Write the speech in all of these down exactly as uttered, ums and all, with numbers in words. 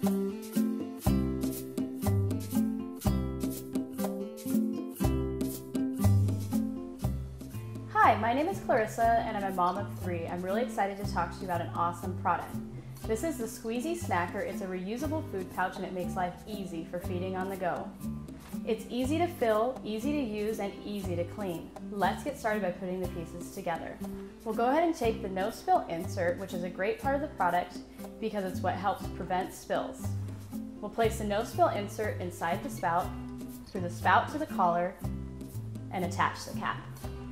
Hi, my name is Clarissa and I'm a mom of three. I'm really excited to talk to you about an awesome product. This is the Squeezy Snacker. It's a reusable food pouch and it makes life easy for feeding on the go. It's easy to fill, easy to use, and easy to clean. Let's get started by putting the pieces together. We'll go ahead and take the no spill insert, which is a great part of the product because it's what helps prevent spills. We'll place the no spill insert inside the spout, through the spout to the collar, and attach the cap.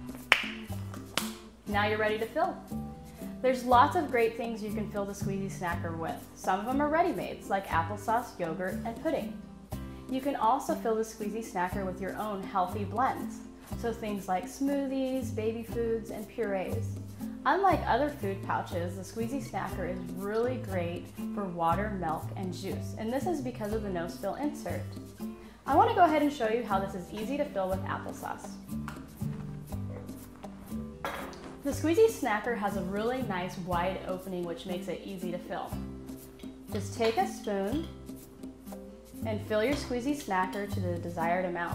Now you're ready to fill. There's lots of great things you can fill the Squeezy Snacker with. Some of them are ready-mades, like applesauce, yogurt, and pudding. You can also fill the Squeezy Snacker with your own healthy blends, so things like smoothies, baby foods, and purees. Unlike other food pouches, the Squeezy Snacker is really great for water, milk, and juice, and this is because of the no spill insert. I want to go ahead and show you how this is easy to fill with applesauce. The Squeezy Snacker has a really nice wide opening which makes it easy to fill. Just take a spoon and fill your Squeezy Snacker to the desired amount.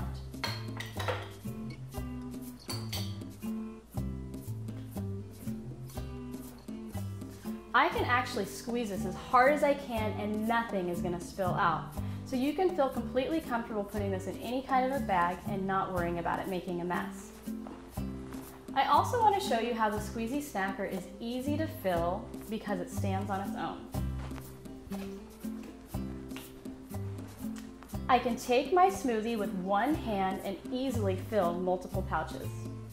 I can actually squeeze this as hard as I can and nothing is going to spill out. So you can feel completely comfortable putting this in any kind of a bag and not worrying about it making a mess. I also want to show you how the Squeezy Snacker is easy to fill because it stands on its own. I can take my smoothie with one hand and easily fill multiple pouches.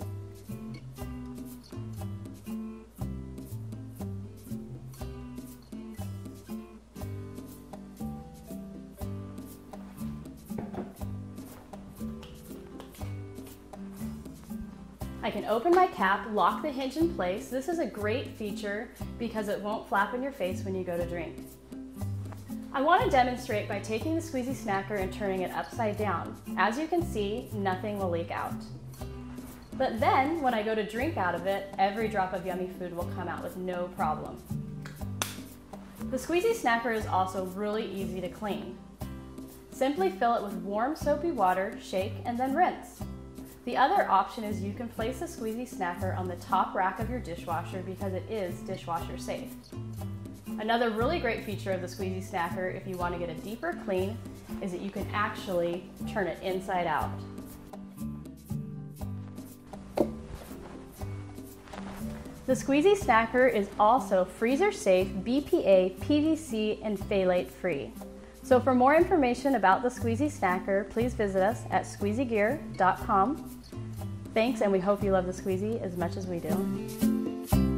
I can open my cap, lock the hinge in place. This is a great feature because it won't flap in your face when you go to drink. I want to demonstrate by taking the Squeezy Snacker and turning it upside down. As you can see, nothing will leak out. But then, when I go to drink out of it, every drop of yummy food will come out with no problem. The Squeezy Snacker is also really easy to clean. Simply fill it with warm soapy water, shake, and then rinse. The other option is you can place the Squeezy Snacker on the top rack of your dishwasher because it is dishwasher safe. Another really great feature of the Squeezy Snacker, if you want to get a deeper clean, is that you can actually turn it inside out. The Squeezy Snacker is also freezer safe, B P A, P V C, and phthalate free. So for more information about the Squeezy Snacker, please visit us at squeezy gear dot com. Thanks, and we hope you love the Squeezy as much as we do.